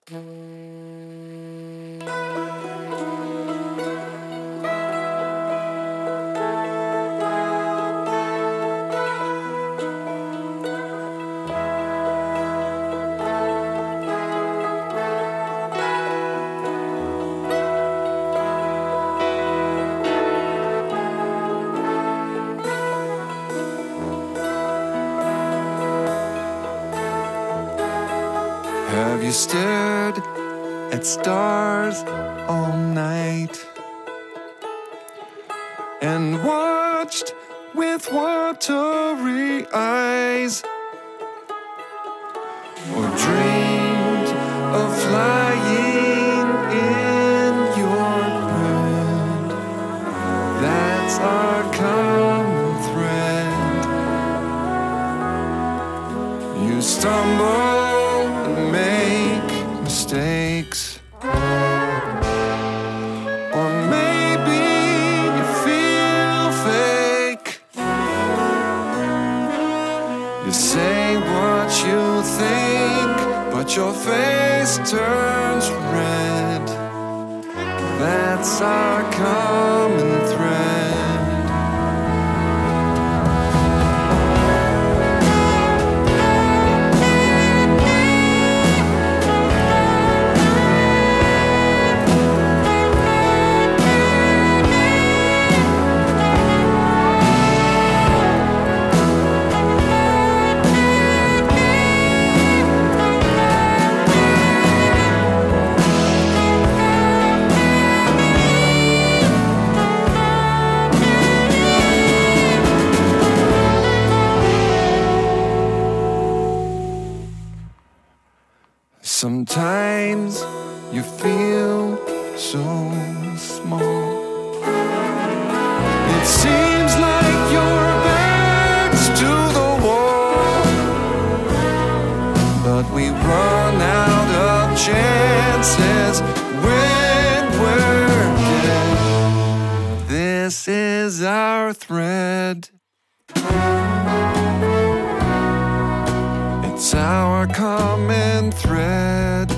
Have you stared at stars all night and watched with watery eyes, or dreamed of flying in your bed? That's our common thread. You stumble, make mistakes, or maybe you feel fake. You say what you think, but your face turns red. That's our common thread. Sometimes you feel so small. It seems like your back's to the wall, but we run out of chances when we're dead. This is our thread. It's our common thread.